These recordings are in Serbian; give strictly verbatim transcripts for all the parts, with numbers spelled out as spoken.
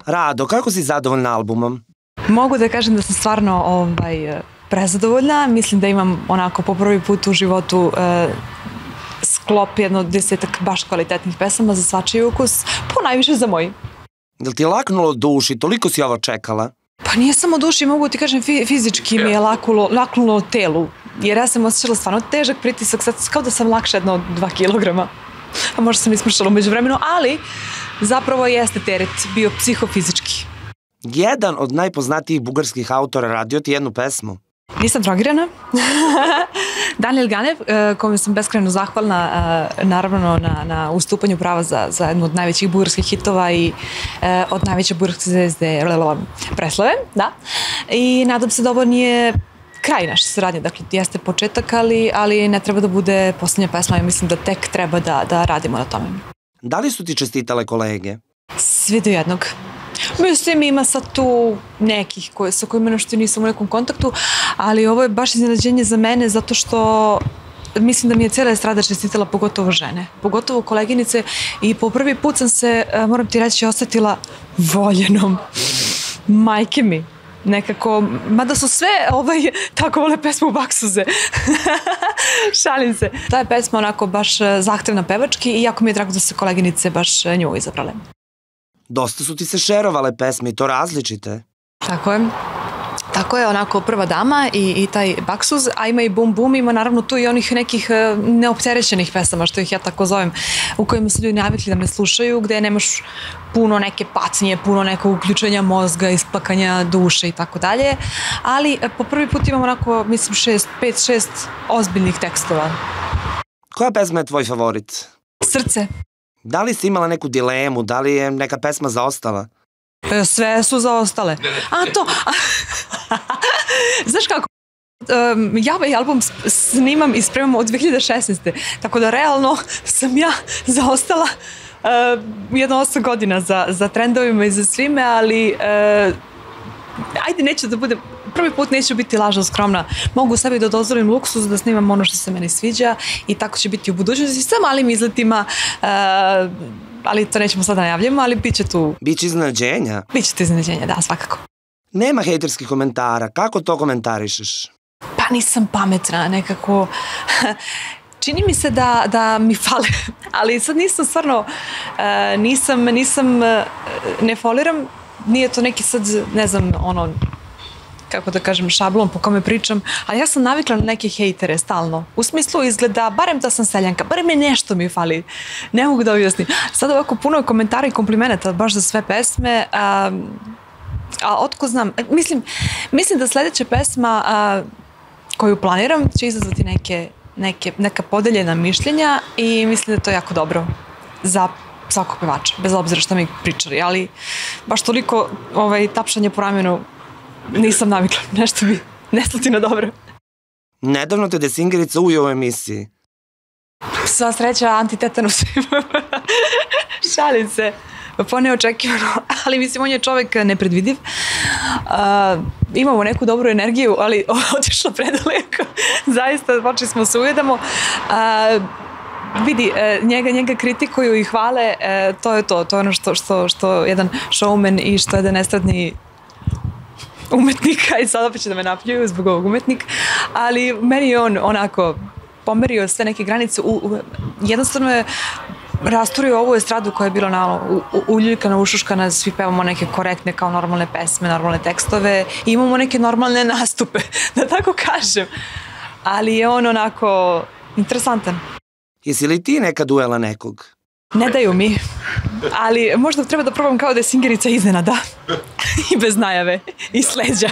Rado, kako si zadovoljna albumom? Mogu da kažem da sam stvarno ovaj, prezadovoljna. Mislim da imam onako po prvi put u životu e, sklop jedno desetak baš kvalitetnih pesama za svačiji ukus, po najviše za moj. Jel ti je laknulo duši, toliko si ovo čekala? Pa nije samo duši, mogu ti kažem fizički mi je lakulo, laknulo telu, jer ja sam osjećala stvarno težak pritisak, sad kao da sam lakša jedno od dva kilograma, a možda sam ismršala umeđu vremenu, ali zapravo jeste teret bio psihofizički. Jedan od najpoznatijih bugarskih autora radio ti jednu pesmu. Nisam drogirana. Daniel Ganev, kome sam beskrajno zahvalna naravno na, na ustupanju prava za, za jednu od najvećih bugarskih hitova i e, od najveće bugarske zvezde Preslave, da. I nadam se da ovo nije kraj naše saradnje, dakle jeste početak, ali, ali ne treba da bude poslednja pesma i mislim da tek treba da, da radimo na tome. Da li su ti čestitale kolege? Svi do jednog. Mislim, ima sad tu nekih koje, sa kojima nešto nisam u nekom kontaktu, ali ovo je baš iznenađenje za mene zato što mislim da mi je cijela estrada čestitala, pogotovo žene, pogotovo koleginice i po prvi put sam se, moram ti reći, osetila voljenom. Majke mi. Nekako, mada su sve ovaj, tako vole pesmu Baksuze. Šalim se. Ta je pesma onako baš zahtevna pevački i jako mi je drago da se koleginice baš nju izabrale. Dosta su ti se šerovale pesme i to različite. Tako je. Tako je, onako prva dama i, i taj Baksuz, a ima i Bum Bum, ima naravno tu i onih nekih neopterećenih pesama, što ih ja tako zovem, u kojima su ljudi navikli da me slušaju, gde nemaš puno neke pacnje, puno nekog uključenja mozga, isplakanja duše i tako dalje, ali po prvi put imam onako, mislim, šest, pet, šest ozbiljnih tekstova. Koja pesma je tvoj favorit? Srce. Da li si imala neku dilemu, da li je neka pesma zaostala? Sve su zaostale. A to... Znaš kako? Ja ovaj album snimam i spremam od dve hiljade šesnaeste. Tako da realno sam ja zaostala jedno osam godina za, za trendovima i za svime, ali ajde, neću da budem... Prvi put neću biti lažno skromna. Mogu sebi da dozvolim luksuz, da snimam ono što se meni sviđa i tako će biti u budućnosti sa malim izletima, uh, ali to nećemo sad najavljamo, ali bit će tu... Biće iznenađenja? Biće tu iznenađenja, da, svakako. Nema hejterskih komentara. Kako to komentarišeš? Pa nisam pametna, nekako... Čini mi se da, da mi fale, ali sad nisam stvarno... Uh, nisam, nisam... Uh, ne foliram, nije to neki sad, ne znam, ono... kako da kažem, šablon po kome pričam, ali ja sam navikla na neke hejtere stalno. U smislu izgleda, barem da sam seljanka, barem je nešto mi fali. Ne mogu da objasnim. Sad ovako puno komentara i komplimenata baš za sve pesme, a, a otko znam, mislim, mislim da sledeća pesma a, koju planiram će izazvati neke, neke, neka podeljena mišljenja i mislim da je to jako dobro za svakog pevača, bez obzira šta mi pričali, ali baš toliko ovaj, tapšanje po ramenu nisam navikla, nešto mi neslutina dobro. Nedavno te desingerica ujeo u emisiji. Sva sreća, antitetanus. Šalim se. Pa neočekivano, ali mislim, on je čovek nepredvidiv. Uh, imamo neku dobru energiju, ali otišlo predaleko. Zaista, počeli smo se ujedamo. Uh, vidi, njega, njega kritikuju i hvale, to je to. To je ono što, što, što jedan showman i što jedan estradni umetnika, i sad opet će da me napljuju zbog ovog umetnika, ali meni je on onako pomerio sve neke granice, u, u, jednostavno je rasturio ovu estradu koja je bila na, u, uljuljkana, ušuškana, svi pevamo neke korektne kao normalne pesme, normalne tekstove i imamo neke normalne nastupe, da tako kažem, ali je on onako interesantan. Jesi li ti nekad ujela nekog? Ne daju mi, ali možda treba da probam kao da je singerica iznenada i bez najave i sleđa.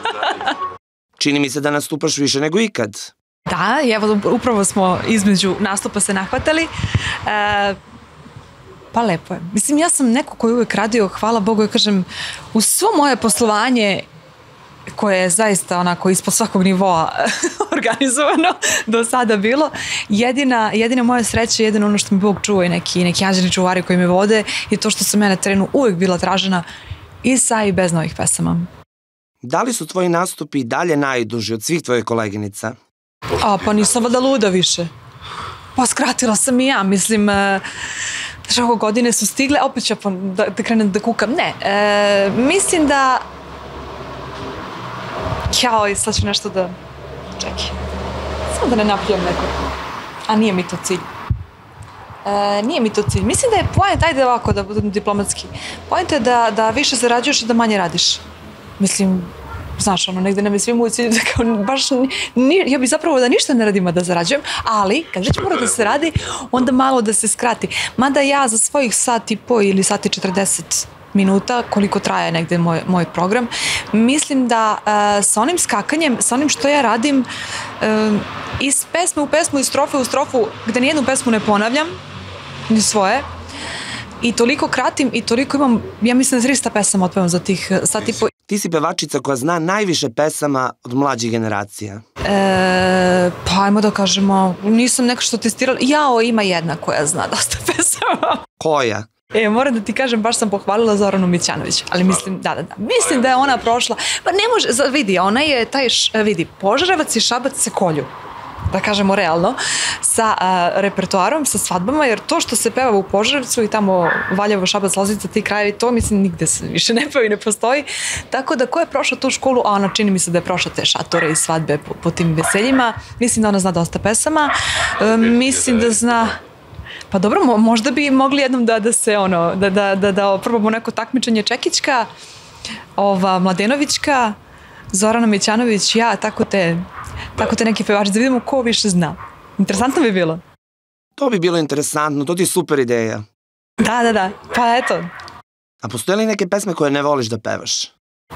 Čini mi se da nastupaš više nego ikad. Da, evo upravo smo između nastupa se nahvatali. E, pa lepo je. Mislim, ja sam neko koji uvek radio, hvala Bogu, ja kažem, u svo moje poslovanje koje je zaista onako ispod svakog nivoa organizovano do sada bilo. Jedina, jedina moja sreća, jedino ono što mi Bog čuva i neki, neki anđeli čuvari koji me vode je to što sam ja na terenu uvek bila tražena i sa i bez novih pesama. Da li su tvoji nastupi i dalje najduži od svih tvojih koleginica? A, pa nisam vada luda više. Pa skratila sam i ja, mislim, znaš, ovo godine su stigle, opet ću da, da krenem da kukam. Ne, e, mislim da... Jao, sad ću nešto da... Čekaj. Samo da ne napijem neko. A nije mi to cilj. E, nije mi to cilj. Mislim da je poenta, ajde ovako da budem diplomatski, poenta je da, da više zarađuješ i da manje radiš. Mislim, znaš, ono, negde nam je svim u cilju da kao baš, ni, ja bih zapravo da ništa ne radim, a da zarađujem, ali kad već mora da se radi, onda malo da se skrati. Mada ja za svojih sat i po ili sat i četrdeset minuta, koliko traje negde moj, moj program, mislim da uh, sa onim skakanjem, sa onim što ja radim, uh, iz pesme u pesmu, iz strofe u strofu, gde nijednu pesmu ne ponavljam, ni svoje, i toliko kratim i toliko imam, ja mislim da trista pesama otpevam za tih sat i po. Ti si pevačica koja zna najviše pesama od mlađih generacija. E, pa ajmo da kažemo, nisam neko što testirala, jao, ima jedna koja zna dosta pesama. Koja? E, moram da ti kažem, baš sam pohvalila Zoranu Mićanović, ali mislim, da, da, da, mislim da je ona prošla, pa ne može, vidi, ona je taj, vidi, Požarevac i Šabac se kolju, da kažemo realno, sa a, repertoarom, sa svadbama, jer to što se peva u Požarevcu i tamo Valjevo, Šabac, Loznica, ti krajevi, to mislim nigde se više ne peva i ne postoji. Tako da ko je prošla tu školu, a ona čini mi se da je prošla te šatore i svadbe po, po tim veseljima, mislim da ona zna dosta pesama, e, mislim da zna... Pa dobro, mo, možda bi mogli jednom da, da se ono, da, da, da, da probamo neko takmičenje Čekićka, ova Mladenovićka, Zorana Mićanović, ja, tako te... Tako te neki pevači, da vidimo ko više zna. Interesantno bi bilo. To bi bilo interesantno, to ti je super ideja. Da, da, da, pa eto. A postoje li neke pesme koje ne voliš da pevaš? E,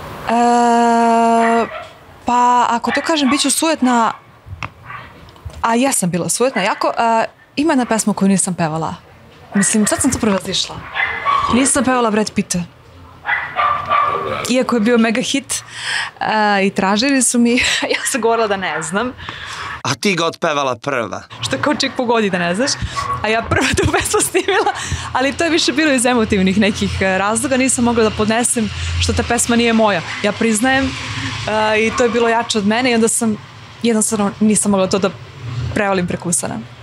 pa ako to kažem, bit ću sujetna, a ja sam bila sujetna jako, e, ima jedna pesma koju nisam pevala. Mislim, sad sam to prevazišla. Nisam pevala Brad Pitta. Iako je bio mega hit uh, i tražili su mi, ja sam govorila da ne znam. A ti ga otpevala prva. Što kao ček pogodi da ne znaš. A ja prva tu pesmu snimila, ali to je više bilo iz emotivnih nekih razloga. Nisam mogla da podnesem što ta pesma nije moja. Ja priznajem uh, i to je bilo jače od mene i onda sam jednostavno nisam mogla to da prevalim preko usana.